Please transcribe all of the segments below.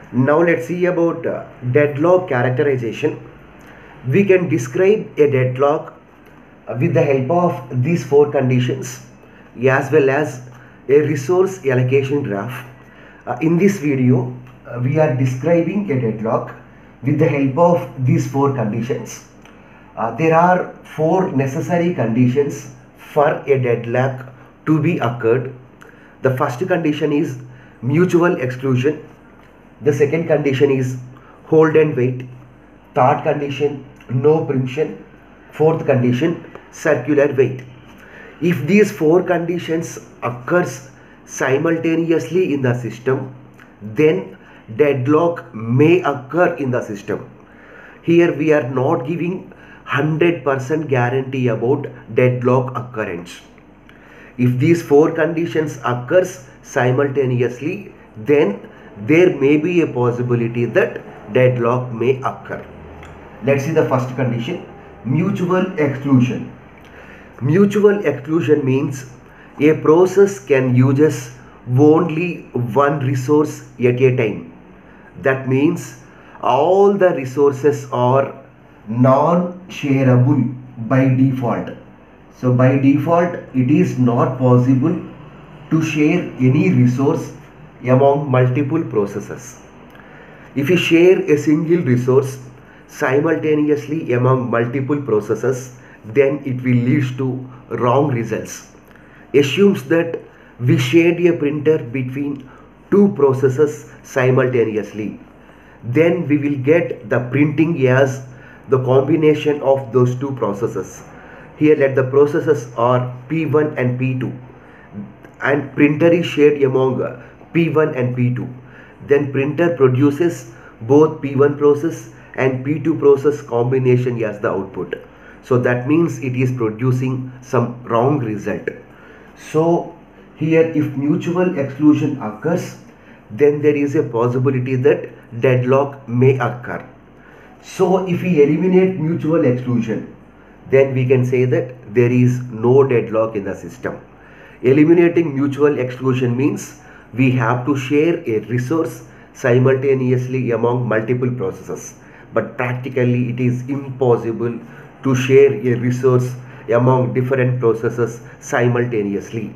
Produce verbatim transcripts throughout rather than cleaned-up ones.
Now let's see about uh, deadlock characterization. We can describe a deadlock uh, with the help of these four conditions as well as a resource allocation graph. Uh, in this video, uh, we are describing a deadlock with the help of these four conditions. Uh, there are four necessary conditions for a deadlock to be occurred. The first condition is mutual exclusion. The second condition is hold and wait. Third condition, no preemption. Fourth condition, circular wait. If these four conditions occurs simultaneously in the system, then deadlock may occur in the system. Here we are not giving one hundred percent guarantee about deadlock occurrence. If these four conditions occurs simultaneously, then there may be a possibility that deadlock may occur. Let's see the first condition, mutual exclusion. Mutual exclusion means a process can use only one resource at a time. That means all the resources are non-shareable by default. So by default, it is not possible to share any resource among multiple processes. If you share a single resource simultaneously among multiple processes, then it will lead to wrong results. Assumes that we shared a printer between two processes simultaneously. Then we will get the printing as the combination of those two processes. Here let the processes are P one and P two, and printer is shared among P one and P two. Then printer produces both P one process and P two process combination as the output. So that means it is producing some wrong result. So here if mutual exclusion occurs, then there is a possibility that deadlock may occur. So if we eliminate mutual exclusion, then we can say that there is no deadlock in the system. Eliminating mutual exclusion means we have to share a resource simultaneously among multiple processes, but practically it is impossible to share a resource among different processes simultaneously.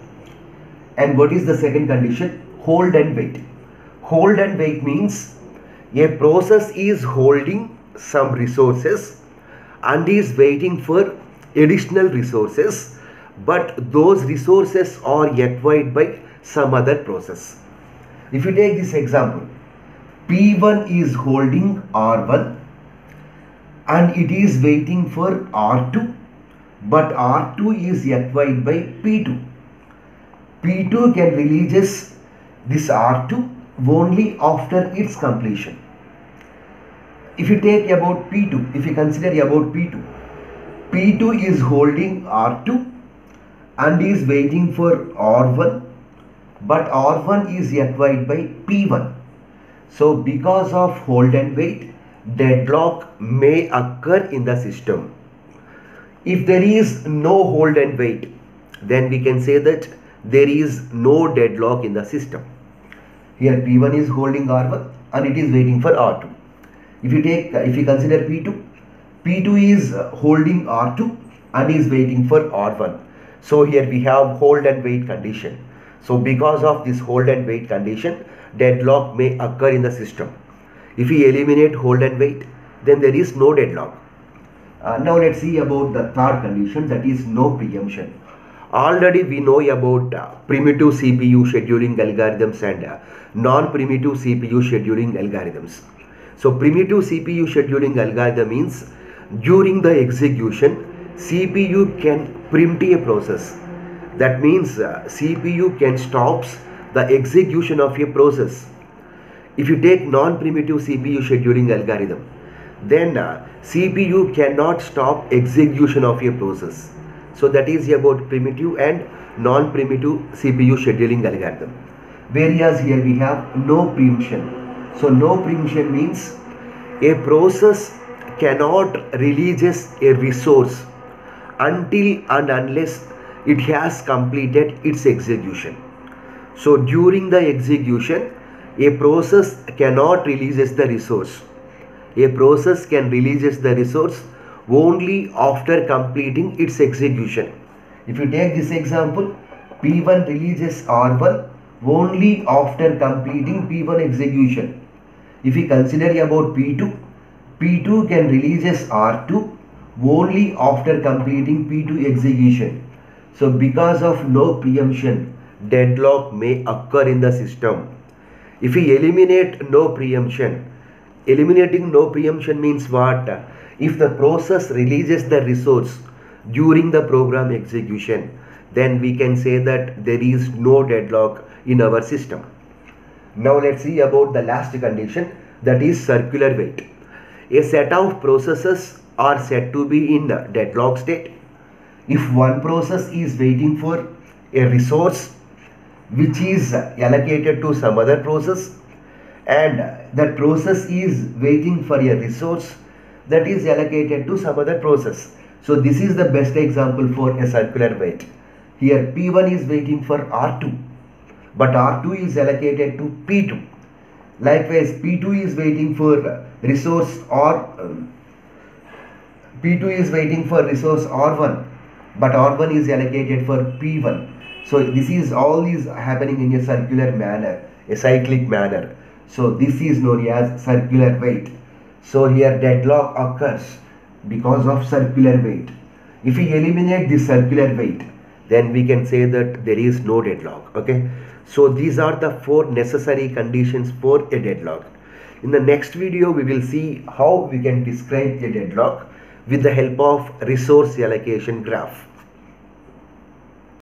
And what is the second condition? Hold and wait. Hold and wait means a process is holding some resources and is waiting for additional resources, but those resources are acquired by some other process. If you take this example, P one is holding R one and it is waiting for R two, but R two is acquired by P two. P two can release this R two only after its completion. If you take about P two, if you consider about P two, P two is holding R two and is waiting for R one, but R one is acquired by P one. So because of hold and wait, deadlock may occur in the system. If there is no hold and wait, then we can say that there is no deadlock in the system. Here P one is holding R one and it is waiting for R two. If you take, if you consider P two, P two is holding R two and is waiting for R one. So here we have hold and wait condition. So because of this hold and wait condition, deadlock may occur in the system. If we eliminate hold and wait, then there is no deadlock. Uh, now let's see about the third condition, that is no preemption. Already we know about uh, primitive C P U scheduling algorithms and uh, non-primitive C P U scheduling algorithms. So primitive C P U scheduling algorithm means during the execution, C P U can preempt a process. That means uh, C P U can stop the execution of a process. If you take non-primitive C P U scheduling algorithm, then uh, C P U cannot stop execution of a process. So that is about primitive and non-primitive C P U scheduling algorithm. Whereas here we have no preemption. So no preemption means a process cannot release a resource until and unless it has completed its execution. So during the execution, A process cannot releases the resource. A process can releases the resource only after completing its execution. If you take this example, P one releases R one only after completing P one execution. If we consider about P two, P two can releases R two only after completing P two execution. So because of no preemption, deadlock may occur in the system. If we eliminate no preemption, eliminating no preemption means what? If the process releases the resource during the program execution, then we can say that there is no deadlock in our system. Now let's see about the last condition, that is circular wait. A set of processes are said to be in deadlock state if one process is waiting for a resource which is allocated to some other process, and that process is waiting for a resource that is allocated to some other process. So this is the best example for a circular wait. Here P one is waiting for R two, but R two is allocated to P two. Likewise, P two is waiting for resource or um, P two is waiting for resource R one, but R one is allocated for P one. So this is all is happening in a circular manner, a cyclic manner. So this is known as circular wait. So here deadlock occurs because of circular wait. If we eliminate this circular wait, then we can say that there is no deadlock. Okay. So these are the four necessary conditions for a deadlock. In the next video, we will see how we can describe a deadlock with the help of resource allocation graph.